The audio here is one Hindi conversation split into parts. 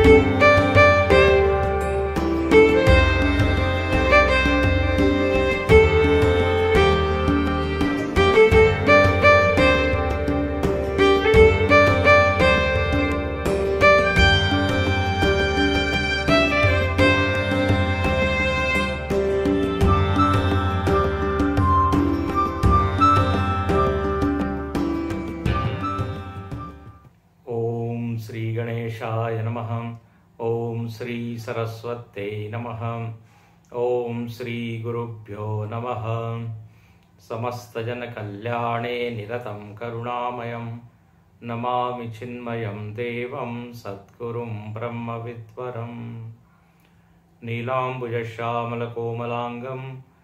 श्री गणेशाय नमः। ओम श्री सरस्वत्यै नमः। ओम श्री गुरुभ्यो नमः। समस्त जन कल्याणे निरतं करुणामयं नमामि चिन्मयं देवं सद्गुरुं ब्रह्मविद्वरं। नीलाम्बुजश्यामलकोमलाङ्गं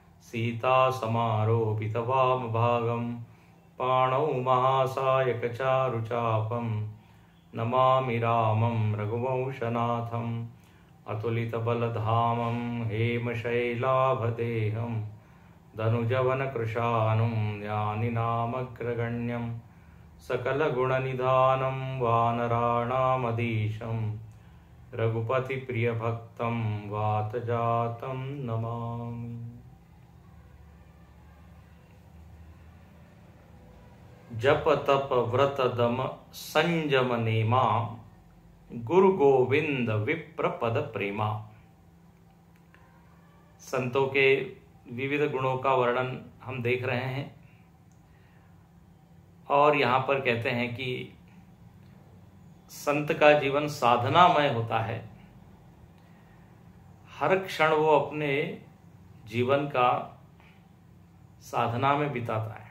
सीतासमारोपितवामभागं पाणौ महासायकचारुचापं नमामि रामं रघुवंशनाथम्। अतुलितबलधामं हेमशैलाभदेहं धनुजवनकृशानुं ज्ञानिनामग्रगण्यं सकलगुणनिधानं वानराणामधीशं रघुपतिप्रियभक्तं वातजातं नमामि। जप तप व्रत दम संयम नेमा गुरु गोविंद विप्र पद प्रेमा। संतों के विविध गुणों का वर्णन हम देख रहे हैं और यहाँ पर कहते हैं कि संत का जीवन साधनामय होता है। हर क्षण वो अपने जीवन का साधना में बिताता है।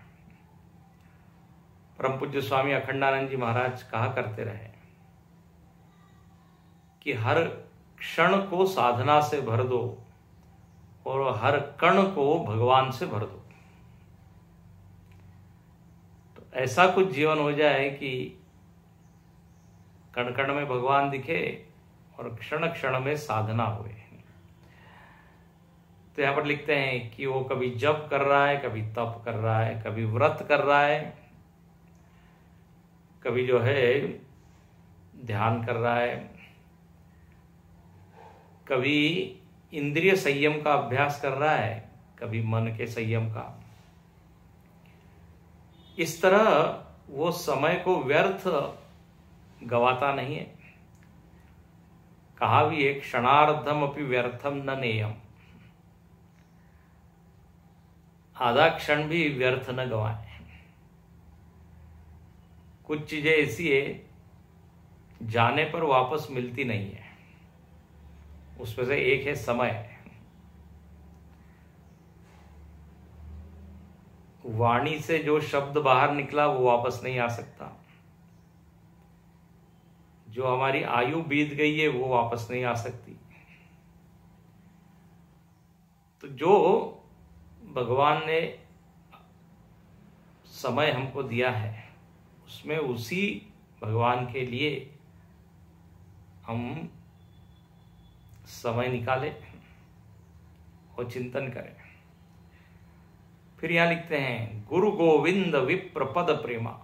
परम पूज्य स्वामी अखंडानंद जी महाराज कहा करते रहे कि हर क्षण को साधना से भर दो और हर कण को भगवान से भर दो। तो ऐसा कुछ जीवन हो जाए कि कण कण में भगवान दिखे और क्षण क्षण में साधना हुए। तो यहां पर लिखते हैं कि वो कभी जप कर रहा है, कभी तप कर रहा है, कभी व्रत कर रहा है, कभी जो है ध्यान कर रहा है, कभी इंद्रिय संयम का अभ्यास कर रहा है, कभी मन के संयम का। इस तरह वो समय को व्यर्थ गवाता नहीं है। कहा भी एक क्षणार्धम अपि व्यर्थम न नेयम, आधा क्षण भी व्यर्थ न गवाए। कुछ चीजें ऐसी है जाने पर वापस मिलती नहीं है, उसमें से एक है समय। वाणी से जो शब्द बाहर निकला वो वापस नहीं आ सकता। जो हमारी आयु बीत गई है वो वापस नहीं आ सकती। तो जो भगवान ने समय हमको दिया है उसमें उसी भगवान के लिए हम समय निकालें और चिंतन करें। फिर यहां लिखते हैं गुरु गोविंद विप्र पद प्रेमा।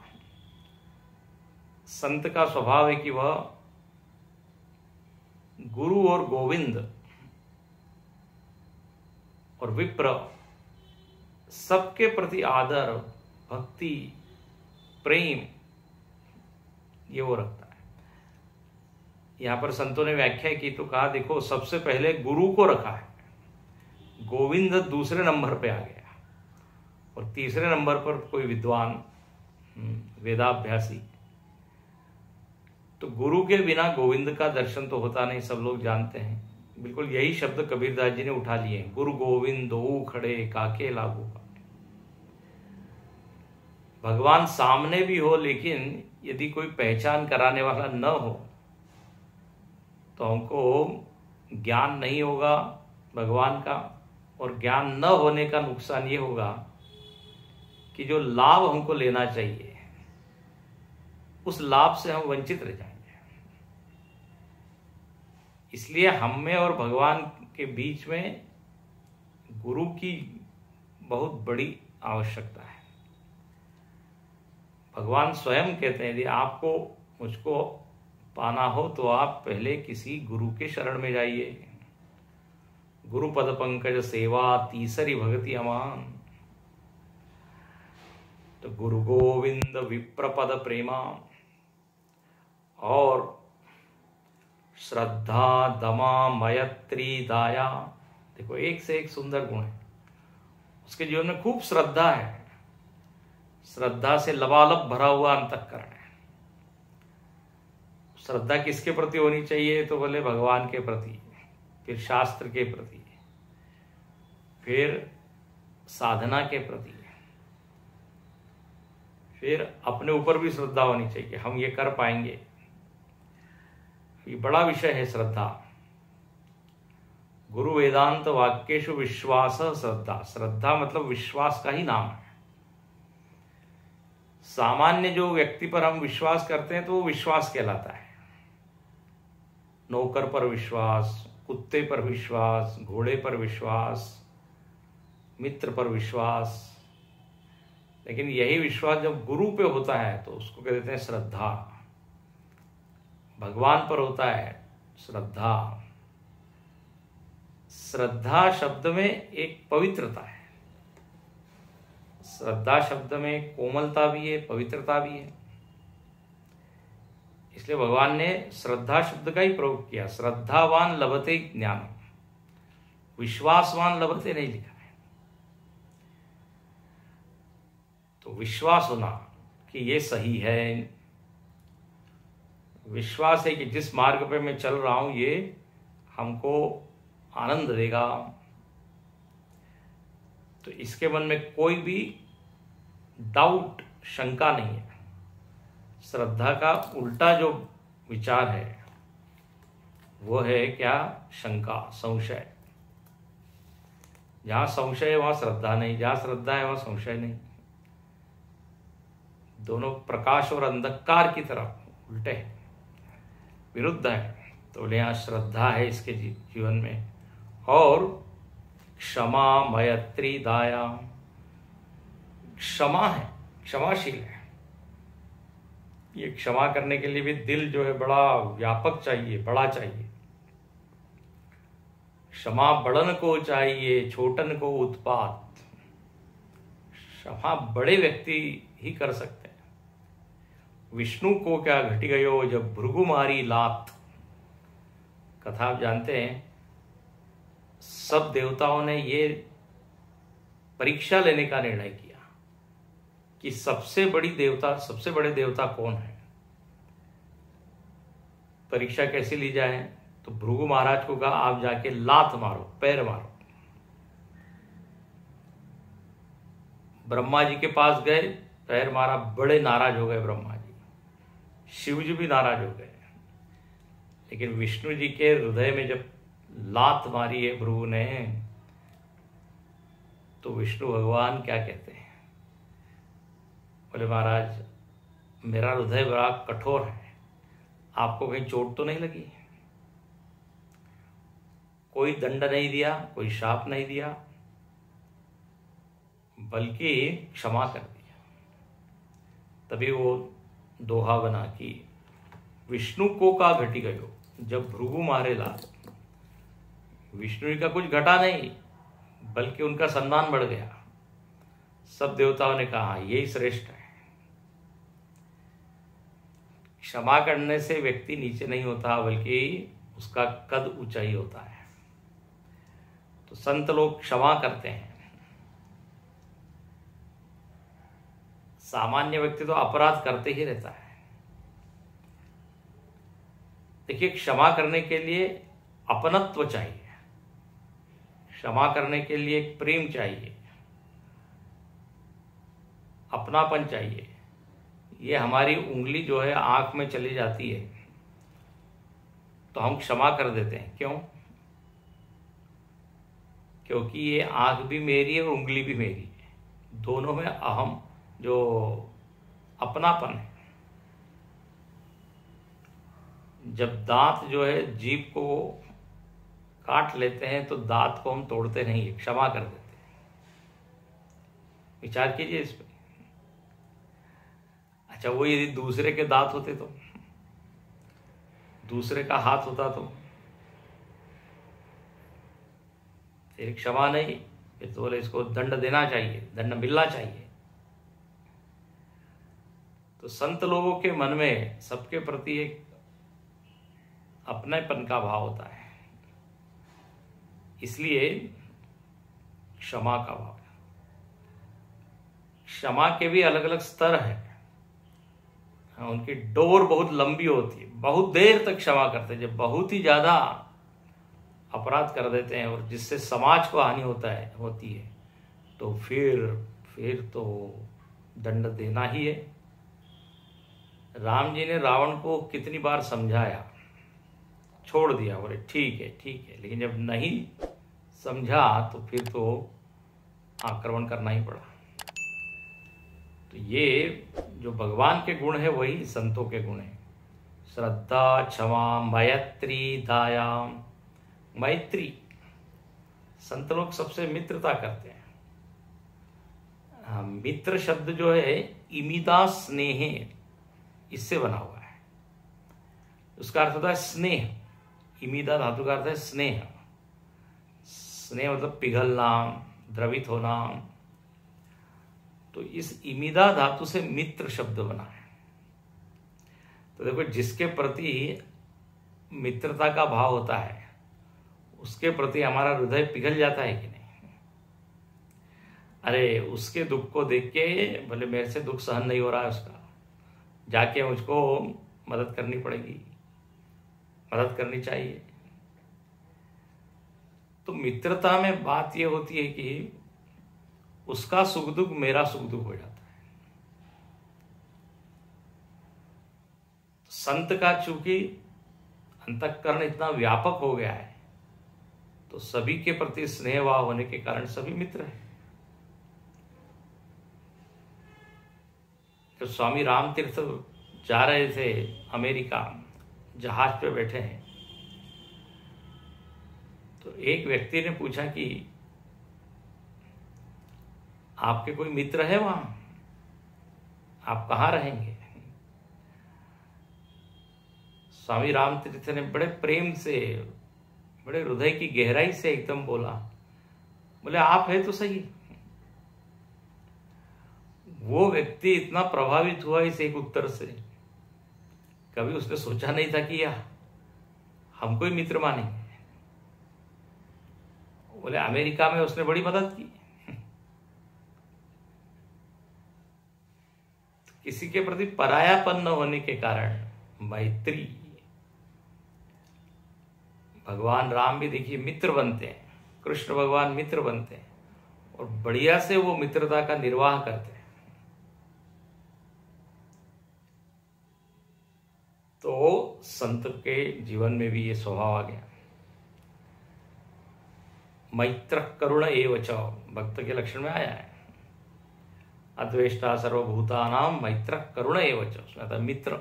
संत का स्वभाव है कि वह गुरु और गोविंद और विप्र सबके प्रति आदर, भक्ति, प्रेम ये वो रखता है। यहां पर संतों ने व्याख्या की तो कहा देखो सबसे पहले गुरु को रखा है, गोविंद दूसरे नंबर पे आ गया और तीसरे नंबर पर कोई विद्वान, वेदाभ्यासी। तो गुरु के बिना गोविंद का दर्शन तो होता नहीं, सब लोग जानते हैं। बिल्कुल यही शब्द कबीरदास जी ने उठा लिए, गुरु गोविंद दो खड़े काके लागू। भगवान सामने भी हो लेकिन यदि कोई पहचान कराने वाला न हो तो हमको ज्ञान नहीं होगा भगवान का। और ज्ञान न होने का नुकसान ये होगा कि जो लाभ हमको लेना चाहिए उस लाभ से हम वंचित रह जाएंगे। इसलिए हम में और भगवान के बीच में गुरु की बहुत बड़ी आवश्यकता है। भगवान स्वयं कहते हैं यदि आपको मुझको पाना हो तो आप पहले किसी गुरु के शरण में जाइए। गुरु पद पंकज सेवा तीसरी भगति अमान। तो गुरु गोविंद विप्र पद प्रेमा और श्रद्धा दमा मयत्री दाया। देखो एक से एक सुंदर गुण है। उसके जीवन में खूब श्रद्धा है, श्रद्धा से लबालब भरा हुआ अंतःकरण है। श्रद्धा किसके प्रति होनी चाहिए? तो बोले भगवान के प्रति, फिर शास्त्र के प्रति, फिर साधना के प्रति, फिर अपने ऊपर भी श्रद्धा होनी चाहिए, हम ये कर पाएंगे। ये बड़ा विषय है श्रद्धा। गुरु वेदांत वाक्येषु विश्वास श्रद्धा। श्रद्धा मतलब विश्वास का ही नाम है। सामान्य जो व्यक्ति पर हम विश्वास करते हैं तो वो विश्वास कहलाता है। नौकर पर विश्वास, कुत्ते पर विश्वास, घोड़े पर विश्वास, मित्र पर विश्वास। लेकिन यही विश्वास जब गुरु पे होता है तो उसको कह देते हैं श्रद्धा। भगवान पर होता है श्रद्धा। श्रद्धा शब्द में एक पवित्रता है। श्रद्धा शब्द में कोमलता भी है, पवित्रता भी है। इसलिए भगवान ने श्रद्धा शब्द का ही प्रयोग किया। श्रद्धावान लभते ज्ञान, विश्वासवान लभते नहीं लिखा है। तो विश्वास होना कि ये सही है, विश्वास है कि जिस मार्ग पे मैं चल रहा हूं ये हमको आनंद देगा, तो इसके मन में कोई भी डाउट, शंका नहीं है। श्रद्धा का उल्टा जो विचार है वो है क्या? शंका, संशय। जहां संशय है वहां श्रद्धा नहीं, जहां श्रद्धा है वहां संशय नहीं। दोनों प्रकाश और अंधकार की तरफ उल्टे हैं, विरुद्ध है। तो यहां श्रद्धा है इसके जीवन में। और क्षमा मैत्री दाया, क्षमा है, क्षमाशील है। ये क्षमा करने के लिए भी दिल जो है बड़ा व्यापक चाहिए, बड़ा चाहिए। क्षमा बड़न को चाहिए, छोटन को उत्पात। क्षमा बड़े व्यक्ति ही कर सकते हैं। विष्णु को क्या घटी गयो जब भृगु मारी लात। कथा आप जानते हैं। सब देवताओं ने ये परीक्षा लेने का निर्णय किया कि सबसे बड़ी देवता, सबसे बड़े देवता कौन है। परीक्षा कैसे ली जाए? तो भृगु महाराज को कहा आप जाके लात मारो, पैर मारो। ब्रह्मा जी के पास गए, पैर मारा, बड़े नाराज हो गए ब्रह्मा जी। शिव जी भी नाराज हो गए। लेकिन विष्णु जी के हृदय में जब लात मारी है भृगु ने, तो विष्णु भगवान क्या कहते हैं? बोले महाराज मेरा हृदय बड़ा कठोर है, आपको कहीं चोट तो नहीं लगी? कोई दंड नहीं दिया, कोई शाप नहीं दिया, बल्कि क्षमा कर दिया। तभी वो दोहा बना कि विष्णु को का घटी गयो जब भृगु मारे लात। विष्णु जी का कुछ घटा नहीं, बल्कि उनका सम्मान बढ़ गया। सब देवताओं ने कहा यही श्रेष्ठ है। क्षमा करने से व्यक्ति नीचे नहीं होता, बल्कि उसका कद ऊंचाई होता है। तो संत लोग क्षमा करते हैं। सामान्य व्यक्ति तो अपराध करते ही रहता है। देखिए, क्षमा करने के लिए अपनत्व चाहिए, क्षमा करने के लिए एक प्रेम चाहिए, अपनापन चाहिए। ये हमारी उंगली जो है आंख में चली जाती है तो हम क्षमा कर देते हैं। क्यों? क्योंकि ये आंख भी मेरी है और उंगली भी मेरी है, दोनों में अहम जो अपनापन है। जब दांत जो है जीभ को काट लेते हैं तो दांत को हम तोड़ते नहीं है, क्षमा कर देते हैं। विचार कीजिए इस पर। अच्छा, वो यदि दूसरे के दांत होते तो दूसरे का हाथ होता तो फिर क्षमा नहीं, फिर तो बोले इसको दंड देना चाहिए, दंड मिलना चाहिए। तो संत लोगों के मन में सबके प्रति एक अपनेपन का भाव होता है, इसलिए क्षमा का भाव। क्षमा के भी अलग अलग स्तर हैं। उनकी डोर बहुत लंबी होती है, बहुत देर तक क्षमा करते हैं। जब बहुत ही ज्यादा अपराध कर देते हैं और जिससे समाज को हानि होती है तो फिर तो दंड देना ही है। राम जी ने रावण को कितनी बार समझाया, छोड़ दिया, बोले ठीक है, लेकिन जब नहीं समझा तो फिर तो आक्रमण करना ही पड़ा। तो ये जो भगवान के गुण है वही संतों के गुण है। श्रद्धा, क्षमा, मैत्री, दया। मैत्री, संत लोग सबसे मित्रता करते हैं। मित्र शब्द जो है इमिदा स्नेह, इससे बना हुआ है। उसका अर्थ होता है स्नेह। इमिदा धातु का अर्थ है स्नेह। स्नेह मतलब पिघलना, द्रवित होना। तो इस इमिदा धातु से मित्र शब्द बना है। तो देखो, जिसके प्रति मित्रता का भाव होता है उसके प्रति हमारा हृदय पिघल जाता है कि नहीं? अरे उसके दुख को देख के भले मेरे से दुख सहन नहीं हो रहा है उसका, जाके मुझको मदद करनी पड़ेगी, मदद करनी चाहिए। तो मित्रता में बात यह होती है कि उसका सुख दुख मेरा सुख दुख हो जाता है। संत का चूंकि अंतःकरण इतना व्यापक हो गया है तो सभी के प्रति स्नेहभाव होने के कारण सभी मित्र हैं। जब स्वामी राम तीर्थ जा रहे थे अमेरिका, जहाज पे बैठे हैं, तो एक व्यक्ति ने पूछा कि आपके कोई मित्र है वहां, आप कहाँ रहेंगे? स्वामी राम तीर्थ ने बड़े प्रेम से, बड़े हृदय की गहराई से एकदम बोला, बोले आप है तो सही। वो व्यक्ति इतना प्रभावित हुआ इस एक उत्तर से, कभी उसने सोचा नहीं था कि यह हमको ही मित्र मानेंगे। बोले अमेरिका में उसने बड़ी मदद की। किसी के प्रति परायापन न होने के कारण मैत्री। भगवान राम भी देखिए मित्र बनते हैं, कृष्ण भगवान मित्र बनते हैं और बढ़िया से वो मित्रता का निर्वाह करते हैं। तो संत के जीवन में भी ये स्वभाव आ गया। मैत्र करुण एवच, भक्त के लक्षण में आया है। अद्वेष्टा सर्वभूतानां मैत्र करुण एवच, उसमें आता मित्र।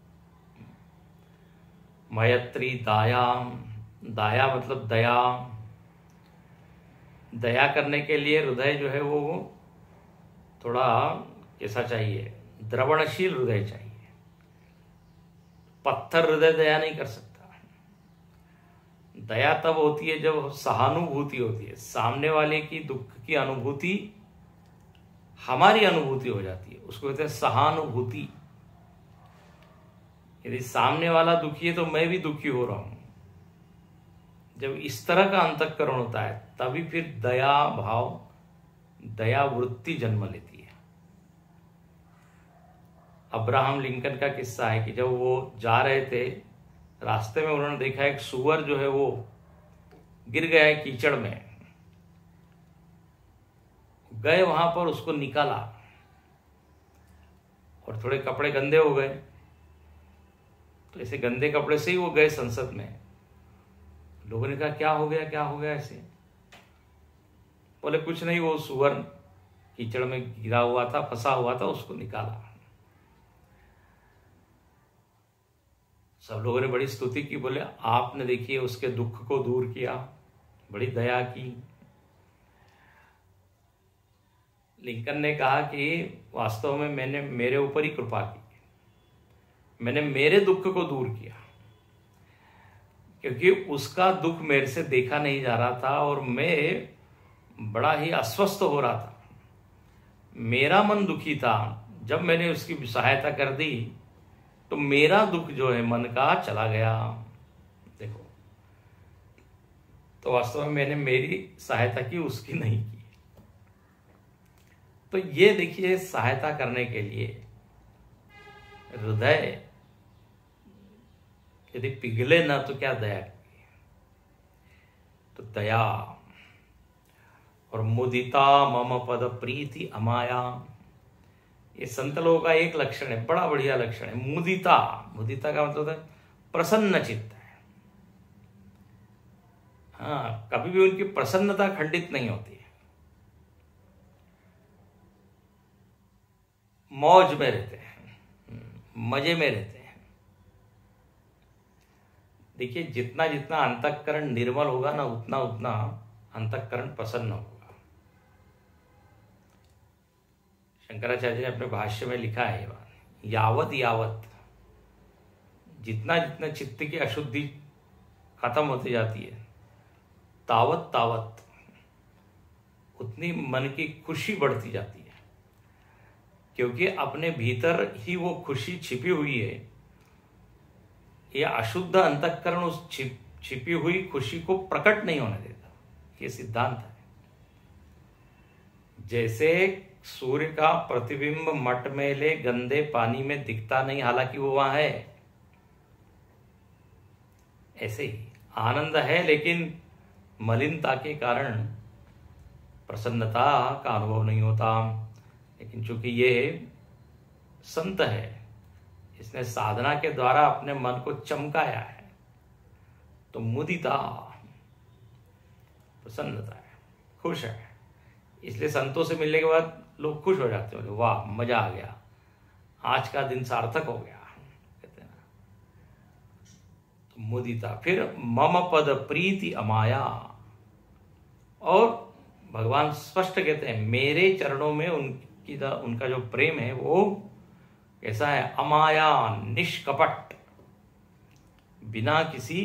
मैत्री दायाम, दाया मतलब दया। दया करने के लिए हृदय जो है वो थोड़ा कैसा चाहिए? द्रवणशील हृदय चाहिए। पत्थर हृदय दया नहीं कर सकता। दया तब होती है जब सहानुभूति होती है, सामने वाले की दुख की अनुभूति हमारी अनुभूति हो जाती है, उसको कहते हैं सहानुभूति। यदि सामने वाला दुखी है तो मैं भी दुखी हो रहा हूं। जब इस तरह का अंतःकरण होता है तभी फिर दया भाव, दया वृत्ति जन्म लेती है। अब्राहम लिंकन का किस्सा है कि जब वो जा रहे थे, रास्ते में उन्होंने देखा एक सूअर जो है वो गिर गया है कीचड़ में। गए वहां पर, उसको निकाला और थोड़े कपड़े गंदे हो गए, तो ऐसे गंदे कपड़े से ही वो गए संसद में। लोगों ने कहा क्या हो गया, क्या हो गया ऐसे? बोले कुछ नहीं, वो सूअर कीचड़ में गिरा हुआ था, फंसा हुआ था, उसको निकाला। सब लोगों ने बड़ी स्तुति की, बोले आपने देखिए उसके दुख को दूर किया, बड़ी दया की। लिंकन ने कहा कि वास्तव में मैंने मेरे ऊपर ही कृपा की, मैंने मेरे दुख को दूर किया। क्योंकि उसका दुख मेरे से देखा नहीं जा रहा था और मैं बड़ा ही अस्वस्थ हो रहा था। मेरा मन दुखी था। जब मैंने उसकी सहायता कर दी तो मेरा दुख जो है मन का चला गया। देखो, तो वास्तव में मैंने मेरी सहायता की, उसकी नहीं की। तो ये देखिए, सहायता करने के लिए हृदय यदि पिघले ना तो क्या दया की। तो दया और मुदिता मम पद प्रीति अमाया, ये संत लोगों का एक लक्षण है, बड़ा बढ़िया लक्षण है। मुदिता, मुदिता का मतलब है प्रसन्न चित्त है। हाँ, कभी भी उनकी प्रसन्नता खंडित नहीं होती है। मौज में रहते हैं, मजे में रहते हैं। देखिए, जितना जितना अंतःकरण निर्मल होगा ना, उतना उतना अंतःकरण प्रसन्न होगा। शंकराचार्य ने अपने भाष्य में लिखा है ये बात, यावत यावत, जितना जितना चित्त की अशुद्धि खत्म होती जाती है, तावत तावत उतनी मन की खुशी बढ़ती जाती है। क्योंकि अपने भीतर ही वो खुशी छिपी हुई है। ये अशुद्ध अंतःकरण उस छिपी हुई खुशी को प्रकट नहीं होने देता। ये सिद्धांत है। जैसे सूर्य का प्रतिबिंब मटमैले गंदे पानी में दिखता नहीं, हालांकि वो वहां है, ऐसे ही आनंद है, लेकिन मलिनता के कारण प्रसन्नता का अनुभव नहीं होता। लेकिन चूंकि ये संत है, इसने साधना के द्वारा अपने मन को चमकाया है, तो मुदिता, प्रसन्नता है, खुश है। इसलिए संतों से मिलने के बाद लोग खुश हो जाते हैं, वाह मजा आ गया, आज का दिन सार्थक हो गया, कहते हैं ना। तो मुदिता। फिर मम पद प्रीति अमाया, और भगवान स्पष्ट कहते हैं मेरे चरणों में उनका जो प्रेम है वो कैसा है, अमाया, निष्कपट, बिना किसी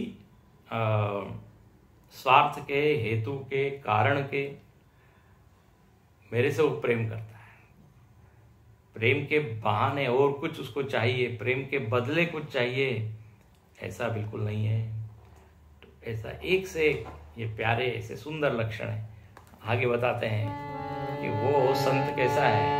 स्वार्थ के, हेतु के, कारण के मेरे से वो प्रेम करता है। प्रेम के बहाने और कुछ उसको चाहिए, प्रेम के बदले कुछ चाहिए, ऐसा बिल्कुल नहीं है। तो ऐसा एक से एक ये प्यारे ऐसे सुंदर लक्षण है। आगे बताते हैं कि वो संत कैसा है।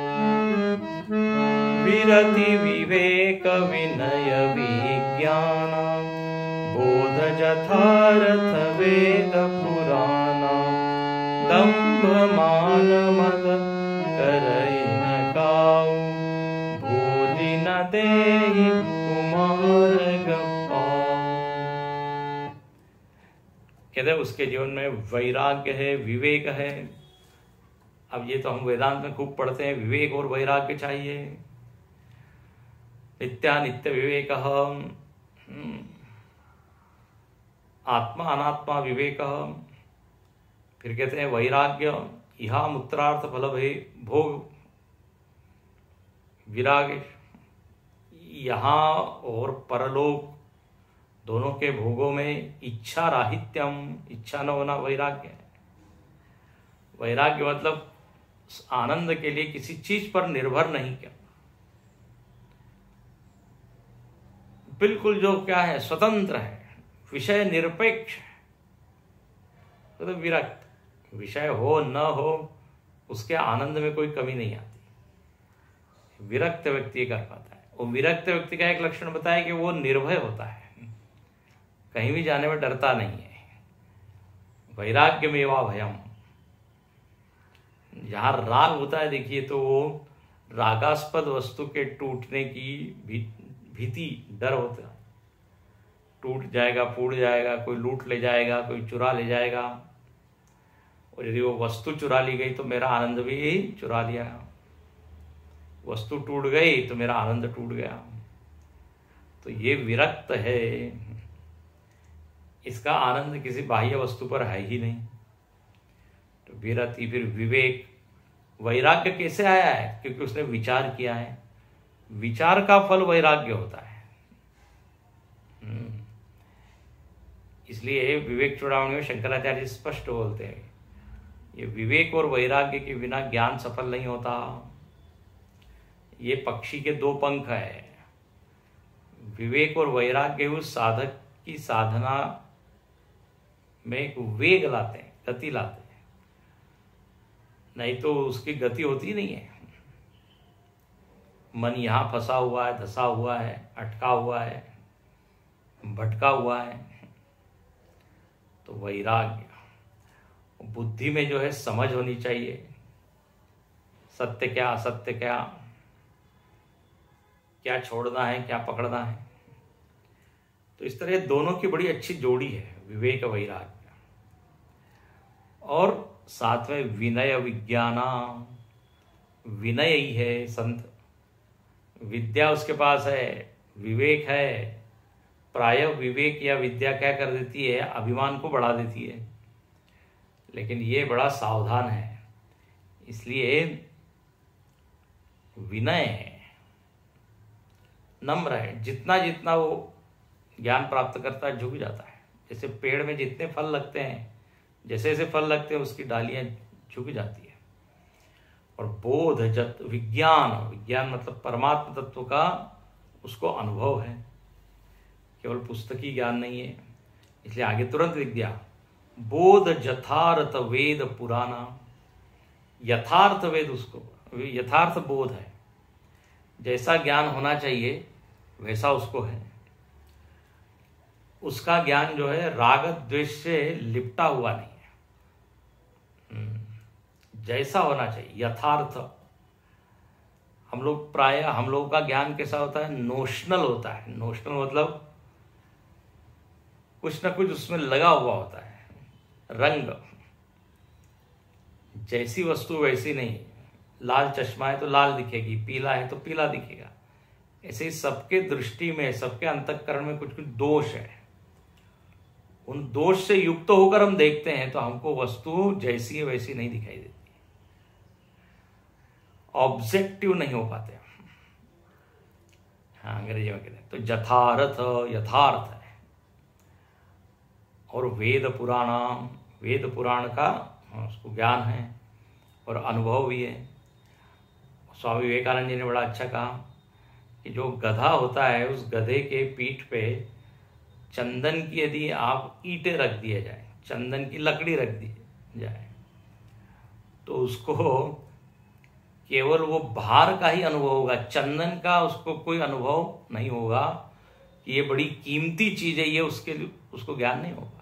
विरति विवेक विनय विज्ञान बोध यथार्थ वेद पुराण दंभ मान मद करई न काऊ भूलि न देहि कुमार गप्पा। कहते उसके जीवन में वैराग्य है, विवेक है। अब ये तो हम वेदांत में खूब पढ़ते हैं, विवेक और वैराग्य चाहिए। नित्यानित्य विवेक, आत्मा अनात्मा विवेक। फिर कहते हैं वैराग्य, इहा मूत्रार्थ फल भोग विराग, यहाँ और परलोक दोनों के भोगों में इच्छा राहित्यम, इच्छा न होना वैराग्य है। वैराग्य मतलब आनंद के लिए किसी चीज पर निर्भर नहीं किया, बिल्कुल जो क्या है स्वतंत्र है, विषय निरपेक्ष है। तो विरक्त, विषय हो न हो उसके आनंद में कोई कमी नहीं आती। विरक्त व्यक्ति कर पाता है। वो विरक्त व्यक्ति का एक लक्षण बताया कि वो निर्भय होता है, कहीं भी जाने में डरता नहीं है। वैराग्य में वा भयम, जहां राग होता है देखिए, तो वो रागास्पद वस्तु के टूटने की भीति, डर होता है। टूट जाएगा, फूट जाएगा, कोई लूट ले जाएगा, कोई चुरा ले जाएगा। और यदि वो वस्तु चुरा ली गई तो मेरा आनंद भी चुरा लिया। वस्तु टूट गई तो मेरा आनंद टूट गया। तो ये विरक्त है, इसका आनंद किसी बाह्य वस्तु पर है ही नहीं। तो विरति, फिर विवेक। वैराग्य कैसे आया है? क्योंकि उसने विचार किया है। विचार का फल वैराग्य होता है। इसलिए विवेक चूड़ामणि में शंकराचार्य स्पष्ट बोलते हैं, ये विवेक और वैराग्य के बिना ज्ञान सफल नहीं होता। ये पक्षी के दो पंख है। विवेक और वैराग्य उस साधक की साधना में एक वेग लाते हैं, गति लाते हैं, नहीं तो उसकी गति होती नहीं है। मन यहाँ फंसा हुआ है, धसा हुआ है, अटका हुआ है, भटका हुआ है। तो वैराग्य, बुद्धि में जो है समझ होनी चाहिए, सत्य क्या असत्य क्या, क्या छोड़ना है क्या पकड़ना है। तो इस तरह दोनों की बड़ी अच्छी जोड़ी है, विवेक वैराग्य। और साथ में विनय विज्ञाना, विनय ही है संत। विद्या उसके पास है, विवेक है। प्राय विवेक या विद्या क्या कर देती है, अभिमान को बढ़ा देती है, लेकिन ये बड़ा सावधान है। इसलिए विनय है, नम्र है। जितना जितना वो ज्ञान प्राप्त करता है झुक जाता है। जैसे पेड़ में जितने फल लगते हैं, जैसे जैसे फल लगते हैं उसकी डालियां झुक जाती है। और बोध जत विज्ञान, विज्ञान मतलब परमात्मा तत्व का उसको अनुभव है, केवल पुस्तकी ज्ञान नहीं है। इसलिए आगे तुरंत विद्या, बोध यथार्थ वेद पुराना। यथार्थ वेद उसको, यथार्थ बोध है, जैसा ज्ञान होना चाहिए वैसा उसको है। उसका ज्ञान जो है राग द्वेष से लिपटा हुआ नहीं है, जैसा होना चाहिए यथार्थ। हम लोग प्राय, हम लोगों का ज्ञान कैसा होता है, नोशनल होता है। नोशनल मतलब कुछ ना कुछ उसमें लगा हुआ होता है, रंग। जैसी वस्तु वैसी नहीं। लाल चश्मा है तो लाल दिखेगी, पीला है तो पीला दिखेगा। ऐसे ही सबके दृष्टि में, सबके अंतःकरण में कुछ कुछ दोष है। उन दोष से युक्त होकर हम देखते हैं तो हमको वस्तु जैसी है वैसी नहीं दिखाई देती, ऑब्जेक्टिव नहीं हो पाते। हाँ, अंग्रेजी में कहते हैं। तो यथार्थ, यथार्थ है। और वेद पुराणाम, वेद पुराण का उसको ज्ञान है और अनुभव भी है। स्वामी विवेकानंद जी ने बड़ा अच्छा कहा कि जो गधा होता है, उस गधे के पीठ पे चंदन की यदि आप ईंटें रख दिए जाए, चंदन की लकड़ी रख दी जाए, तो उसको केवल वो भार का ही अनुभव होगा, चंदन का उसको कोई अनुभव नहीं होगा कि ये बड़ी कीमती चीज है। ये उसको ज्ञान नहीं होगा।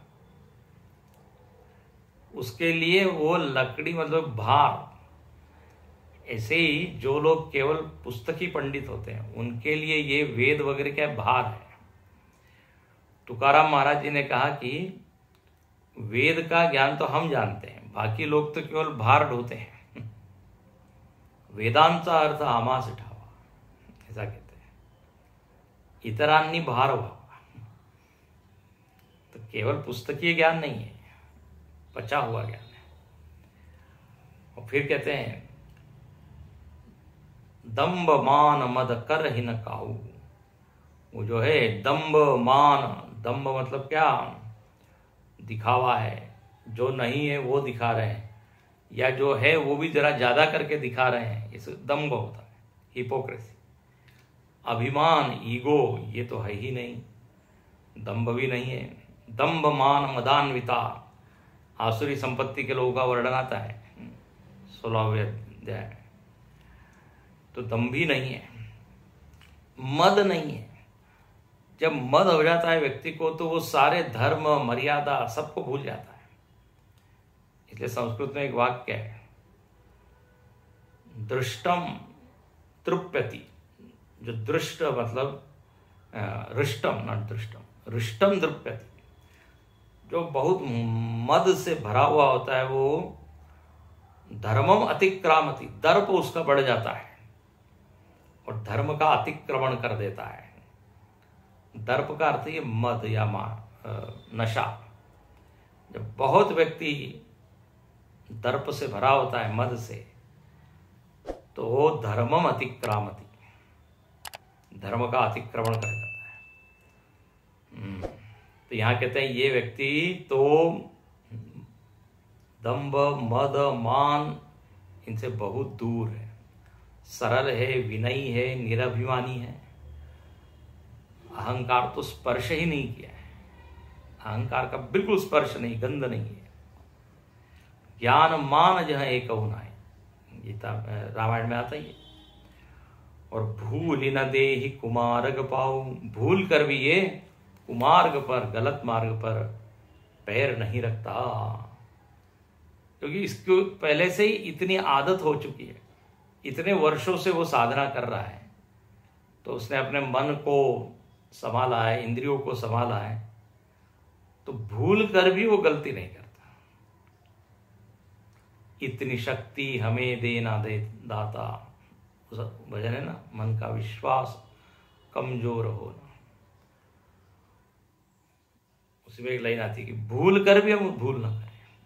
उसके लिए वो लकड़ी मतलब भार। ऐसे ही जो लोग केवल पुस्तकी पंडित होते हैं, उनके लिए ये वेद वगैरह क्या भार है। तुकाराम महाराज जी ने कहा कि वेद का ज्ञान तो हम जानते हैं, बाकी लोग तो केवल भार ढोते हैं। वेदांचा अर्थ आमास ठावा, ऐसा कहते हैं। इतरांनी भार व्हावा। तो केवल पुस्तकीय ज्ञान नहीं है, पचा हुआ ज्ञान है। और फिर कहते हैं दंभ मान मद कर ही न काऊ। वो जो है दंभ मान, दंभ मतलब क्या, दिखावा है। जो नहीं है वो दिखा रहे हैं, या जो है वो भी जरा ज्यादा करके दिखा रहे हैं, इसे दंभ होता है, हिपोक्रेसी। अभिमान, ईगो, ये तो है ही नहीं, दंभ भी नहीं है। दंभ मान मदान्विता, आसुरी संपत्ति के लोगों का वर्णन आता है 16वें अध्याय। तो दंभी नहीं है, मद नहीं है। जब मद हो जाता है व्यक्ति को तो वो सारे धर्म मर्यादा सबको भूल जाता है। इसलिए संस्कृत में एक वाक्य है, दृष्टम तृप्यति। जो दृष्ट मतलब रिष्टम, नॉट दृष्टम, रिष्टम तृप्यति। जो बहुत मद से भरा हुआ होता है वो धर्मम अतिक्रामति, दर्प उसका बढ़ जाता है और धर्म का अतिक्रमण कर देता है। दर्प का अर्थ ये मद या नशा। जब बहुत व्यक्ति दर्प से भरा होता है, मद से, तो वो धर्मम अतिक्रामति, धर्म का अतिक्रमण कर जाता है। तो यहाँ कहते हैं ये व्यक्ति तो दंभ मद मान इनसे बहुत दूर है, सरल है, विनयी है, निराभिमानी है, अहंकार तो स्पर्श ही नहीं किया है, अहंकार का बिल्कुल स्पर्श नहीं, गंध नहीं है। ज्ञान मान जह एक होना है, गीता रामायण में आता ही है। और भूल न देहि कुमार्ग पाऊं, भूल कर भी ये कुमार्ग पर, गलत मार्ग पर पैर नहीं रखता, क्योंकि इसको पहले से ही इतनी आदत हो चुकी है, इतने वर्षों से वो साधना कर रहा है, तो उसने अपने मन को संभाला है, इंद्रियों को संभाला है, तो भूल कर भी वो गलती नहीं करता। इतनी शक्ति हमें देना दे दाता, उस भजन है ना, मन का विश्वास कमजोर होना, उसमें एक लाइन आती है कि भूल कर भी हम भूल ना करें।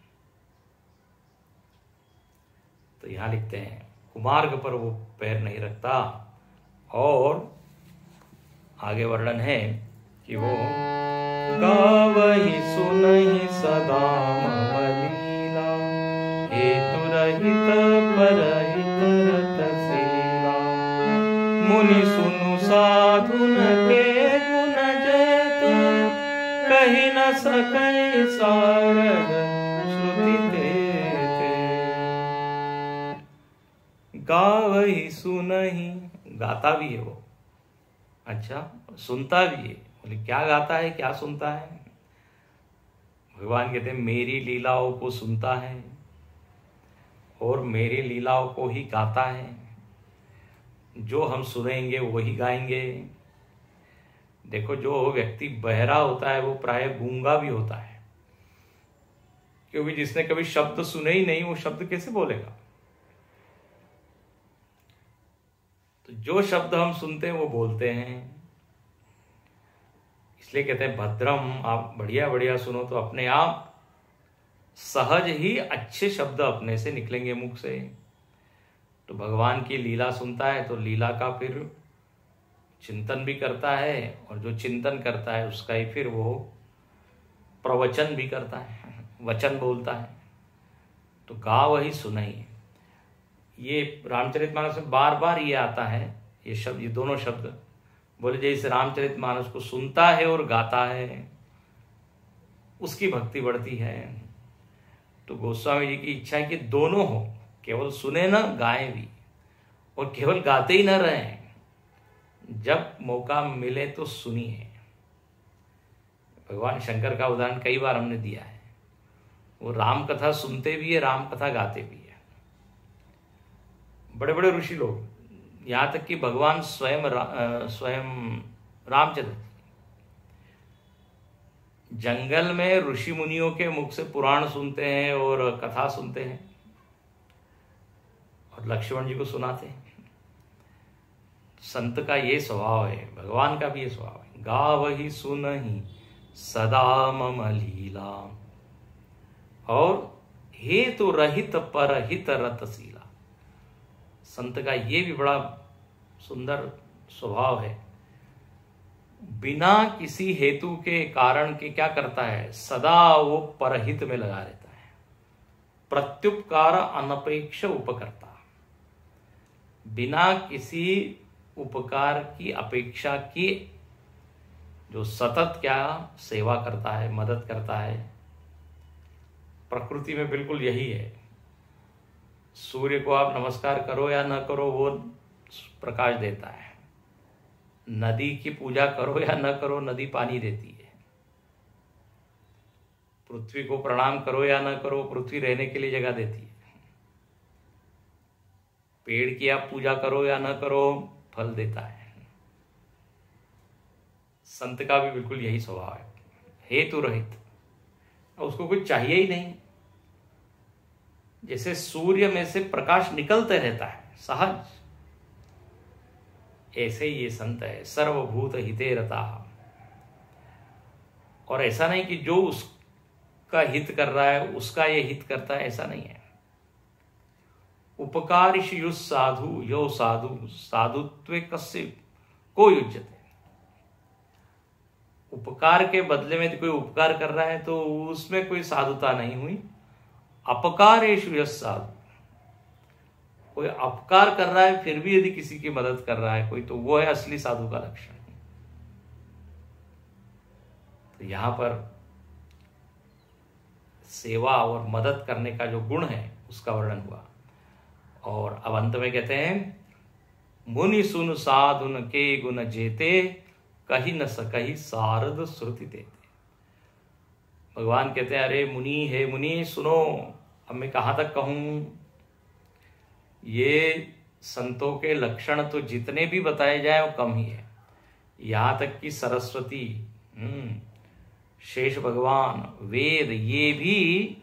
तो यहां लिखते हैं कुमार्ग पर वो पैर नहीं रखता। और आगे वर्णन है कि वो गावहि सुनहि सदा मम लीला, हेतु रहित परहित रतशीला, मुनि सुनु साधुन के गुण जयतु, कहि न सकै सारद श्रुति देते। गावहि सुनहि, गाता भी है वो, अच्छा सुनता भी है। बोले क्या गाता है, क्या सुनता है? भगवान कहते हैं मेरी लीलाओं को सुनता है और मेरी लीलाओं को ही गाता है। जो हम सुनेंगे वही गाएंगे। देखो जो व्यक्ति बहरा होता है वो प्राय गूंगा भी होता है, क्योंकि जिसने कभी शब्द सुने ही नहीं वो शब्द कैसे बोलेगा। तो जो शब्द हम सुनते हैं वो बोलते हैं। इसलिए कहते हैं भद्रम, आप बढ़िया बढ़िया सुनो तो अपने आप सहज ही अच्छे शब्द अपने से निकलेंगे मुख से। तो भगवान की लीला सुनता है तो लीला का फिर चिंतन भी करता है, और जो चिंतन करता है उसका ही फिर वो प्रवचन भी करता है, वचन बोलता है। तो गाव ही सुनाई, ये रामचरितमानस में बार बार ये आता है, ये शब्द, ये दोनों शब्द। बोले जैसे रामचरितमानस को सुनता है और गाता है उसकी भक्ति बढ़ती है। तो गोस्वामी जी की इच्छा है कि दोनों हो, केवल सुने ना गाएं भी, और केवल गाते ही न रहें, जब मौका मिले तो सुनिए। भगवान शंकर का उदाहरण कई बार हमने दिया है, वो राम कथा सुनते भी है, राम कथा गाते भी है। बड़े बड़े ऋषि लोग, यहाँ तक कि भगवान स्वयं रामचंद्र जंगल में ऋषि मुनियों के मुख से पुराण सुनते हैं और कथा सुनते हैं, और लक्ष्मण जी को सुनाते हैं। संत का ये स्वभाव है, भगवान का भी ये स्वभाव है। गावहि सुनहि सदा मम लीला, और हेतु रहित परहित रतशीला। संत का ये भी बड़ा सुंदर स्वभाव है, बिना किसी हेतु के कारण के क्या करता है, सदा वो परहित में लगा रहता है। प्रत्युपकार अनपेक्ष उपकर्ता, बिना किसी उपकार की अपेक्षा की जो सतत क्या सेवा करता है, मदद करता है। प्रकृति में बिल्कुल यही है। सूर्य को आप नमस्कार करो या न करो वो प्रकाश देता है, नदी की पूजा करो या न करो नदी पानी देती है, पृथ्वी को प्रणाम करो या न करो पृथ्वी रहने के लिए जगह देती है, पेड़ की आप पूजा करो या न करो फल देता है। संत का भी बिल्कुल यही स्वभाव है, हेतु रहित, उसको कुछ चाहिए ही नहीं। जैसे सूर्य में से प्रकाश निकलते रहता है सहज, ऐसे ही ये संत है, सर्वभूत हिते रता। और ऐसा नहीं कि जो उसका हित कर रहा है उसका ये हित करता है, ऐसा नहीं है। उपकारिष युस् साधु यो साधु साधुत्वे कस्य को युज्यते। उपकार के बदले में कोई उपकार कर रहा है तो उसमें कोई साधुता नहीं हुई। अपकारेषु यः साधु, कोई अपकार कर रहा है फिर भी यदि किसी की मदद कर रहा है कोई, तो वो है असली साधु का लक्षण। तो यहां पर सेवा और मदद करने का जो गुण है उसका वर्णन हुआ। और अब अंत में कहते हैं, मुनि सुन साधुन के गुण जेते, कही न सकही सारद श्रुति देते। भगवान कहते हैं, अरे मुनि, हे मुनि सुनो, अब मैं कहां तक कहूं। ये संतों के लक्षण तो जितने भी बताए जाए वो कम ही है। यहां तक कि सरस्वती, शेष भगवान, वेद, ये भी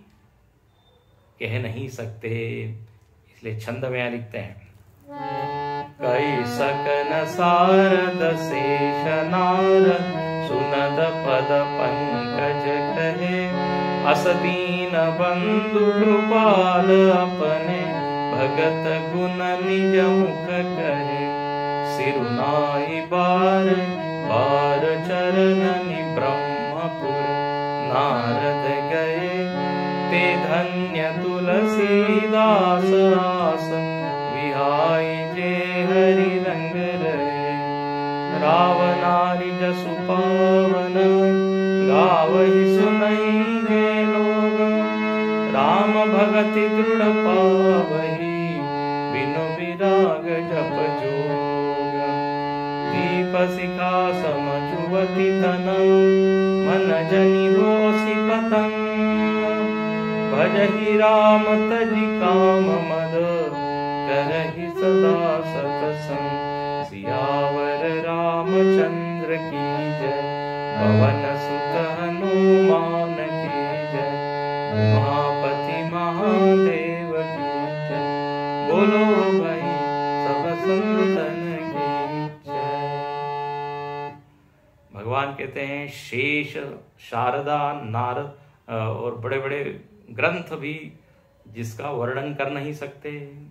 कह नहीं सकते। इसलिए छंद में यहां लिखते हैं, कई सकन सारद शेष नार, सुनद पद पंकज कहे, असदीन बंधु कृपाल अपने, भगत गुण निज मुख कहे, सिरुनाई बार बार चरणनि ब्रह्मपुर, नारद गए ते धन्य तुलसीदास आस, विहाई जे हरि रंग रहे, रावनारि जसु पावन, गावहि सुनई जे लोग, राम भगति दृढ़ पावही, बिनु विराग जप जोग, दीप शिखा समझुवति तन, मन जनि होसि पतंग, भजहि राम तजि काम मद, करहि सदा सतसंग, सियावर रामचंद्र की जय, पवन सुत हनुमान की जय, उमापति महादेव की जय, बोलो भाई सब संतन की जय। भगवान कहते हैं, शेष, शारदा, नारद और बड़े बड़े ग्रंथ भी जिसका वर्णन कर नहीं सकते।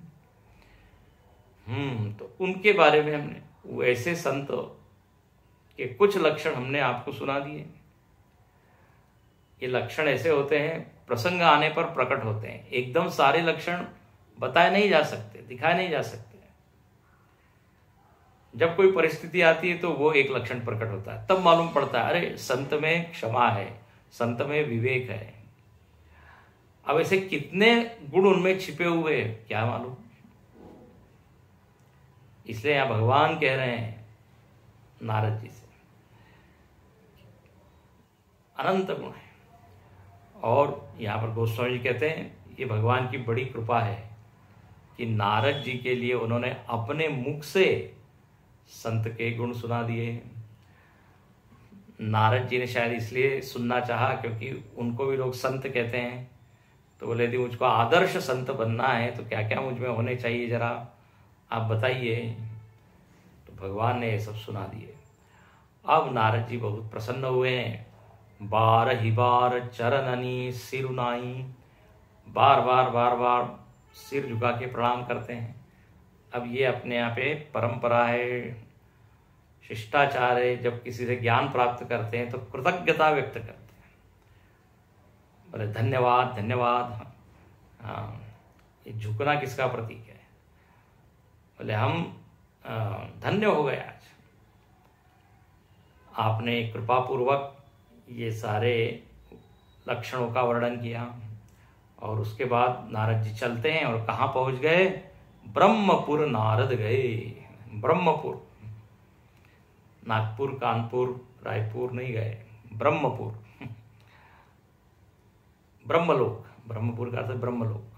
तो उनके बारे में हमने, वो ऐसे संत के कुछ लक्षण हमने आपको सुना दिए। ये लक्षण ऐसे होते हैं, प्रसंग आने पर प्रकट होते हैं। एकदम सारे लक्षण बताए नहीं जा सकते, दिखाए नहीं जा सकते। जब कोई परिस्थिति आती है तो वो एक लक्षण प्रकट होता है, तब मालूम पड़ता है अरे संत में क्षमा है, संत में विवेक है। अब ऐसे कितने गुण उनमें छिपे हुए हैं क्या मालूम। इसलिए यहां भगवान कह रहे हैं नारद जी से, अनंत गुण है। और यहां पर गोस्वामी जी कहते हैं ये भगवान की बड़ी कृपा है कि नारद जी के लिए उन्होंने अपने मुख से संत के गुण सुना दिए। नारद जी ने शायद इसलिए सुनना चाहा क्योंकि उनको भी लोग संत कहते हैं, तो बोले यदि मुझको आदर्श संत बनना है तो क्या क्या मुझ में होने चाहिए, जरा आप बताइए। तो भगवान ने ये सब सुना दिए। अब नारद जी बहुत प्रसन्न हुए हैं। बार ही बार चरणनी सिरुनाई, बार बार बार बार सिर झुका के प्रणाम करते हैं। अब ये अपने यहाँ पे परंपरा है, शिष्टाचार है, जब किसी से ज्ञान प्राप्त करते हैं तो कृतज्ञता व्यक्त करते हैं, बोले धन्यवाद धन्यवाद। हाँ, ये झुकना किसका प्रतीक है? बोले हम धन्य हो गए, आज आपने कृपा पूर्वक ये सारे लक्षणों का वर्णन किया। और उसके बाद नारद जी चलते हैं और कहाँ पहुंच गए? ब्रह्मपुर नारद गए। ब्रह्मपुर, नागपुर, कानपुर, रायपुर नहीं गए, ब्रह्मपुर, ब्रह्मलोक। ब्रह्मपुर का अर्थ ब्रह्मलोक।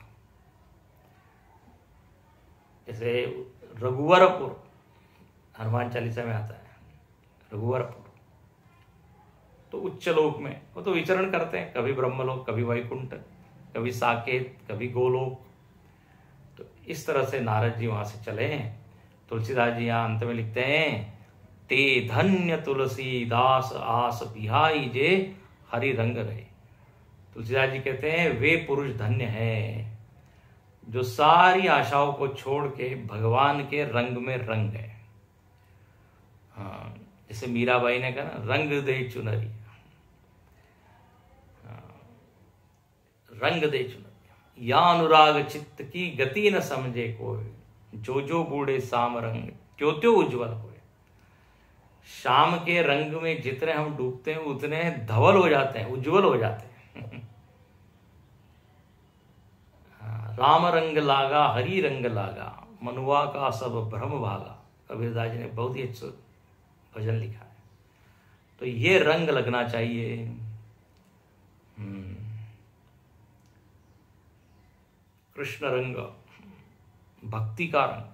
जैसे रघुवरपुर हनुमान चालीसा में आता है, रघुवरपुर तो उच्च लोक में वो तो विचरण करते हैं, कभी ब्रह्मलोक, कभी वैकुंठ, कभी साकेत, कभी गोलोक। तो इस तरह से नारद जी वहां से चले हैं। तुलसीदास जी यहाँ अंत में लिखते हैं, ते धन्य तुलसीदास आस बिहाई जे हरि रंग रहे। तुलसीदास जी कहते हैं वे पुरुष धन्य हैं जो सारी आशाओं को छोड़ के भगवान के रंग में रंग गए। हाँ, जैसे मीराबाई ने कहा ना, रंग दे चुनरी, रंग दे चुनरी, या अनुराग चित्त की गति न समझे कोई, जो जो बूढ़े शाम रंग त्यों त्यों उज्जवल होए। शाम के रंग में जितने हम डूबते हैं उतने धवल हो जाते हैं, उज्जवल हो जाते हैं। राम रंग लागा हरि रंग लागा, मनुआ का सब भ्रम भागा। कबीरदास जी ने बहुत ही अच्छा भजन लिखा है। तो ये रंग लगना चाहिए। कृष्ण रंग, भक्ति का रंग।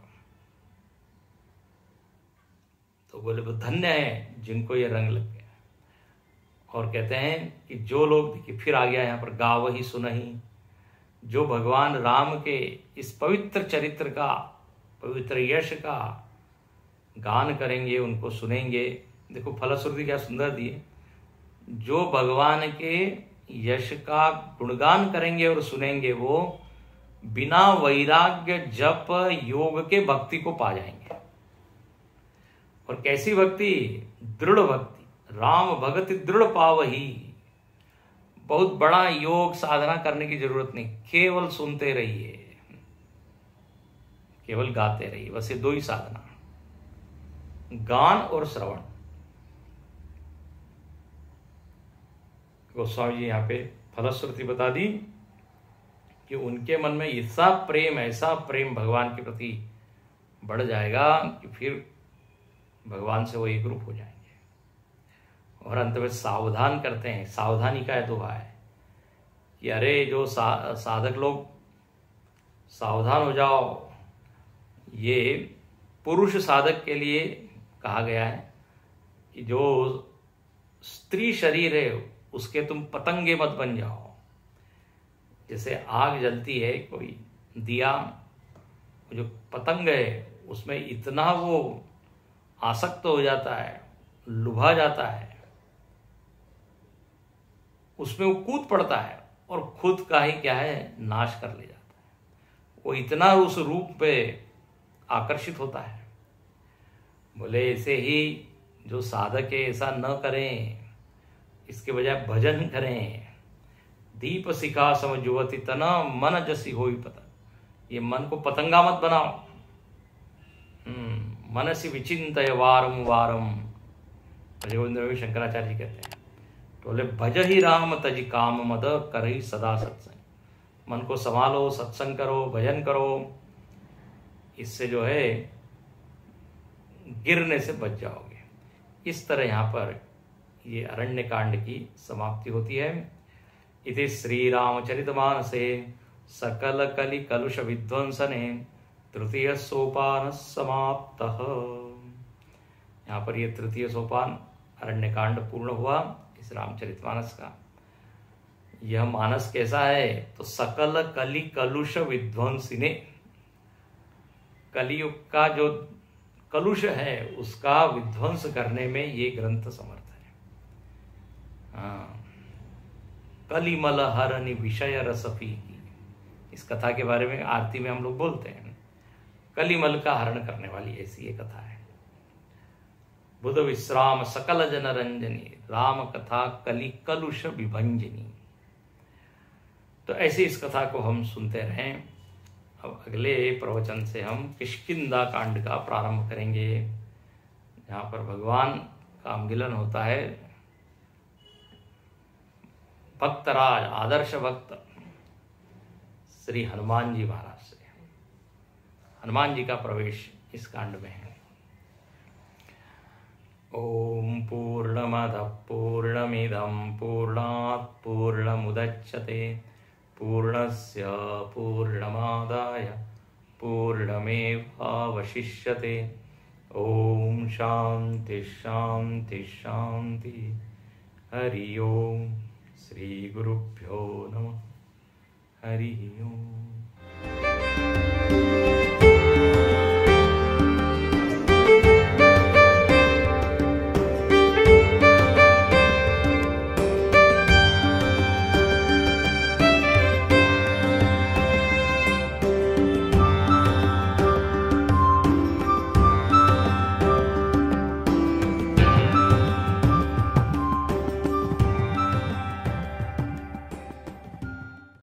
तो बोले वो धन्य है जिनको ये रंग लग गया। और कहते हैं कि जो लोग, देखिए फिर आ गया यहाँ पर, गाव ही सुनही, जो भगवान राम के इस पवित्र चरित्र का, पवित्र यश का गान करेंगे, उनको सुनेंगे। देखो फलश्रुति क्या सुंदर दी है, जो भगवान के यश का गुणगान करेंगे और सुनेंगे वो बिना वैराग्य जप योग के भक्ति को पा जाएंगे। और कैसी भक्ति? दृढ़ भक्ति। राम भगति दृढ़ पावही। बहुत बड़ा योग साधना करने की जरूरत नहीं, केवल सुनते रहिए, केवल गाते रहिए, बस ये दो ही साधना, गान और श्रवण। गोस्वामी जी यहाँ पे फलश्रुति बता दी कि उनके मन में ऐसा प्रेम भगवान के प्रति बढ़ जाएगा कि फिर भगवान से वो एक रूप हो जाएंगे। और अंत में सावधान करते हैं, सावधानी का दोहा है कि अरे जो साधक लोग सावधान हो जाओ। ये पुरुष साधक के लिए कहा गया है कि जो स्त्री शरीर है उसके तुम पतंगे मत बन जाओ। जैसे आग जलती है, कोई दिया, जो पतंग है उसमें इतना वो आसक्त हो जाता है, लुभा जाता है, उसमें वो कूद पड़ता है और खुद का ही क्या है, नाश कर ले जाता है। वो इतना उस रूप पे आकर्षित होता है। बोले ऐसे ही जो साधक है ऐसा न करें, इसके बजाय भजन करें। दीप शिखा समझुवती तना, मन जसी होई पता। ये मन को पतंगा मत बनाओ। मनसी विचिंतय वारम वारम, गोविंद रवि शंकराचार्य जी कहते हैं। तो बोले भज ही राम तज काम मद, कर ही सदा सत्संग। मन को संभालो, सत्संग करो, भजन करो, इससे जो है गिरने से बच जाओगे। इस तरह यहाँ पर ये अरण्य कांड की समाप्ति होती है। इति श्री रामचरितमानसे सकल कलि कलुष विध्वंसने तृतीय सोपान समाप्त। यहाँ पर ये तृतीय सोपान अरण्य कांड पूर्ण हुआ इस रामचरितमानस का। यह मानस कैसा है? तो सकल कलि कलुष विध्वंसिने, कलियुग का जो कलुष है उसका विध्वंस करने में ये ग्रंथ समर्थ है। कलिमल हरनि विषय रसफी की, इस कथा के बारे में आरती में हम लोग बोलते हैं। कलिमल का हरण करने वाली ऐसी ये कथा है। बुध विश्राम सकल जन रंजनी, राम कथा कलि कलुष विभंजनी। तो ऐसे इस कथा को हम सुनते रहें। अब अगले प्रवचन से हम किष्किंधा कांड का प्रारंभ करेंगे, जहाँ पर भगवान का मिलन होता है भक्तराज, आदर्श भक्त श्री हनुमान जी महाराज से। हनुमान जी का प्रवेश इस कांड में है। ओम पूर्णमद पूर्णमिदं पूर्णात् पूर्णमुदच्यते पूर्णस्य पूर्णमादाय पूर्णमेवावशिष्यते। ओम शांति शांति शांति। हरि ओम। श्री गुरुभ्यो नमः। हरि ओम।